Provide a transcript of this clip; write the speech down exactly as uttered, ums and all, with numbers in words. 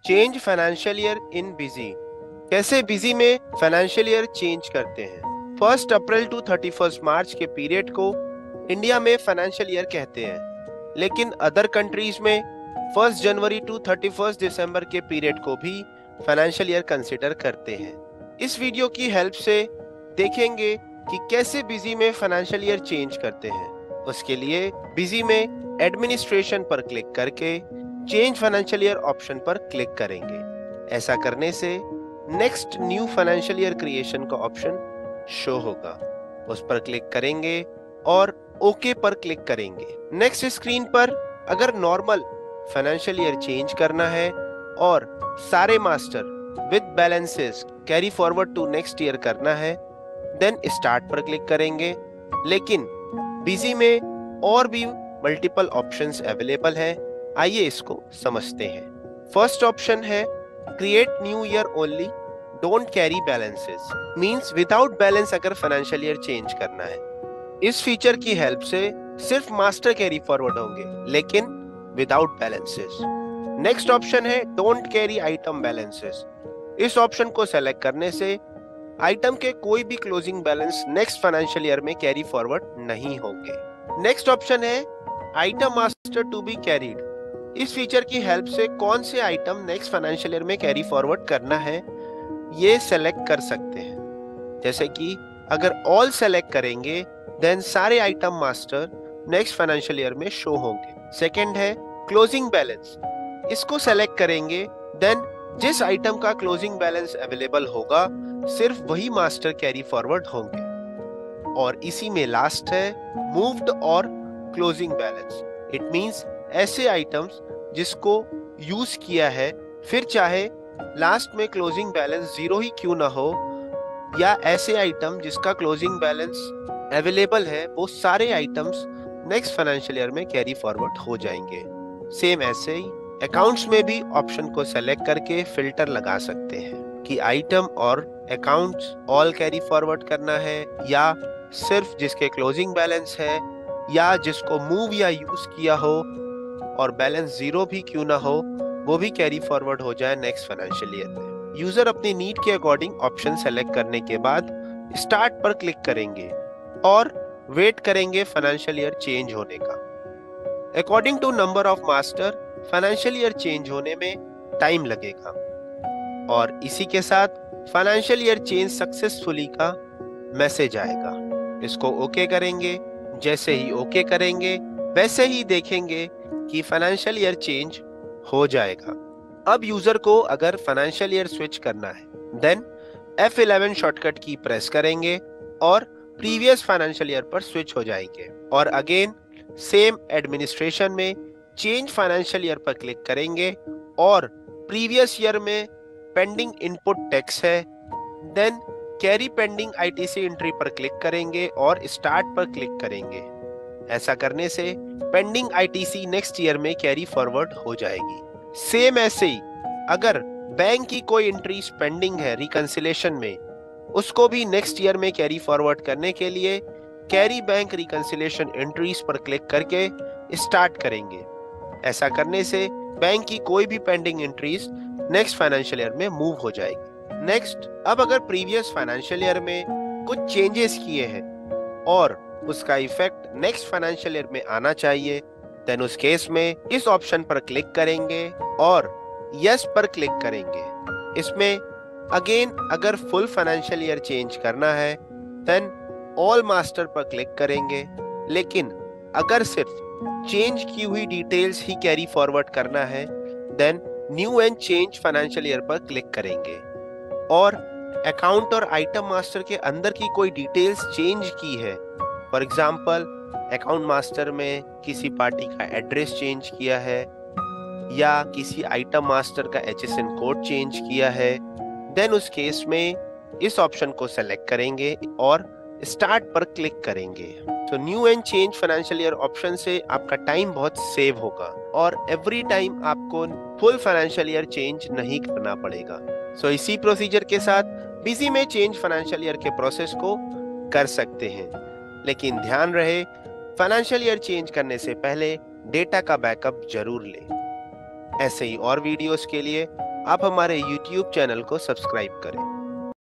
Change financial year in busy. कैसे busy में financial year change करते हैं। First April to thirty first March के पीरियड को इंडिया में फाइनेंशियल ईयर कहते हैं, लेकिन अदर कंट्रीज में फर्स्ट जनवरी टू थर्टी फर्स्ट दिसंबर के पीरियड को भी फाइनेंशियल ईयर कंसिडर करते हैं। इस वीडियो की हेल्प से देखेंगे कि कैसे बिजी में फाइनेंशियल ईयर चेंज करते हैं। उसके लिए बिजी में एडमिनिस्ट्रेशन पर क्लिक करके चेंज फाइनेंशियल ईयर ऑप्शन पर क्लिक करेंगे। ऐसा करने से next new financial year creation का ऑप्शन शो होगा। उस पर क्लिक करेंगे और ओके पर क्लिक करेंगे। नेक्स्ट स्क्रीन पर अगर नॉर्मल फाइनेंशियल ईयर चेंज करना है और सारे master with balances carry forward to next year करना है, देन स्टार्ट पर क्लिक करेंगे। लेकिन बिजी में और भी मल्टीपल ऑप्शंस अवेलेबल है, आइए इसको समझते हैं। फर्स्ट ऑप्शन है create new year only don't carry balances, means without balance अगर फाइनेंशियल ईयर चेंज करना है। इस फीचर की हेल्प से सिर्फ मास्टर कैरी फॉरवर्ड होंगे, लेकिन विदाउट बैलेंसेस। नेक्स्ट ऑप्शन है डोंट कैरी आइटम बैलेंसेस। इस ऑप्शन को सेलेक्ट करने से आइटम के कोई भी closing balance next financial year में कैरी फॉरवर्ड नहीं होंगे। नेक्स्ट ऑप्शन है item master to be carried. इस फीचर की हेल्प से कौन से आइटम नेक्स्ट फाइनेंशियल ईयर में कैरी फॉरवर्ड करना है ये सेलेक्ट कर सकते हैं। जैसे कि अगर ऑल सेलेक्ट करेंगे देन सारे item master next financial year में शो होंगे। सेकंड है क्लोजिंग बैलेंस। इसको सेलेक्ट करेंगे देन जिस आइटम का क्लोजिंग बैलेंस अवेलेबल होगा सिर्फ वही मास्टर कैरी फॉरवर्ड होंगे। और इसी में लास्ट है मूव्ड और क्लोजिंग बैलेंस। इट मींस ऐसे आइटम्स जिसको यूज किया है फिर चाहे लास्ट में क्लोजिंग बैलेंस जीरो ही क्यों ना हो, या ऐसे आइटम जिसका क्लोजिंग बैलेंस अवेलेबल है वो सारे आइटम्स नेक्स्ट फाइनेंशियल ईयर में कैरी फॉरवर्ड हो जाएंगे। सेम ऐसे ही अकाउंट्स में भी ऑप्शन को सेलेक्ट करके फिल्टर लगा सकते हैं कि आइटम और अकाउंट्स ऑल कैरी फॉरवर्ड करना है, या सिर्फ जिसके क्लोजिंग बैलेंस है, या जिसको मूव या यूज किया हो और बैलेंस जीरो भी क्यों ना हो वो भी कैरी फॉरवर्ड हो जाए नेक्स्ट फाइनेंशियल ईयर में। यूजर अपनी नीड के अकॉर्डिंग ऑप्शन सेलेक्ट करने के बाद स्टार्ट पर क्लिक करेंगे और वेट करेंगे फाइनेंशियल ईयर चेंज होने का। According to number of master financial year change होने में टाइम लगेगा। और इसी के साथ फाइनेंशियल ईयर चेंज सक्सेसफुली का मैसेज आएगा। इसको ओके करेंगे। जैसे ही ओके करेंगे वैसे ही देखेंगे कि फाइनेंशियल ईयर चेंज हो जाएगा। अब यूजर को अगर फाइनेंशियल ईयर स्विच करना है देन एफ इलेवन शॉर्टकट की प्रेस करेंगे और प्रीवियस फाइनेंशियल ईयर पर स्विच हो जाएंगे। और अगेन सेम एडमिनिस्ट्रेशन में चेंज फाइनेंशियल ईयर पर क्लिक करेंगे और प्रीवियस ईयर में पेंडिंग इनपुट टैक्स है, then carry pending ITC entry पर क्लिक करेंगे और स्टार्ट पर क्लिक करेंगे। ऐसा करने से पेंडिंग आईटीसी नेक्स्ट ईयर में कैरी फॉरवर्ड हो जाएगी। सेम ऐसे ही अगर बैंक की कोई एंट्रीज पेंडिंग है रिकंसिलेशन में, उसको भी नेक्स्ट ईयर में कैरी फॉरवर्ड करने के लिए कैरी बैंक रिकंसिलेशन एंट्रीज पर क्लिक करके स्टार्ट करेंगे। ऐसा करने से बैंक की कोई भी pending entries next financial year में मूव हो जाएगी। नेक्स्ट, अब अगर प्रीवियस फाइनेंशियल ईयर में कुछ चेंजेस किए हैं और उसका इफेक्ट नेक्स्ट फाइनेंशियल ईयर में आना चाहिए, देन उस केस में इस ऑप्शन पर क्लिक करेंगे और यस पर क्लिक करेंगे। इसमें अगेन अगर फुल फाइनेंशियल ईयर चेंज करना है देन ऑल मास्टर पर क्लिक करेंगे, लेकिन अगर सिर्फ चेंज की हुई डिटेल्स ही कैरी फॉरवर्ड करना है then new and change financial year पर क्लिक करेंगे। और अकाउंट और आइटम मास्टर के अंदर की कोई डिटेल्स चेंज की है, फॉर एग्जांपल अकाउंट मास्टर में किसी पार्टी का एड्रेस चेंज किया है या किसी आइटम मास्टर का एचएसएन कोड चेंज किया है, देन उस केस में इस ऑप्शन को सेलेक्ट करेंगे और स्टार्ट पर क्लिक करेंगे। तो new and change financial year option से आपका टाइम बहुत सेव होगा और एवरी टाइम आपको फुल फाइनेंशियल ईयर चेंज नहीं करना पड़ेगा। सो so, इसी प्रोसीजर के साथ बिजी में चेंज फाइनेंशियल ईयर के प्रोसेस को कर सकते हैं, लेकिन ध्यान रहे फाइनेंशियल ईयर चेंज करने से पहले डेटा का बैकअप जरूर लें। ऐसे ही और वीडियोस के लिए आप हमारे यूट्यूब चैनल को सब्सक्राइब करें।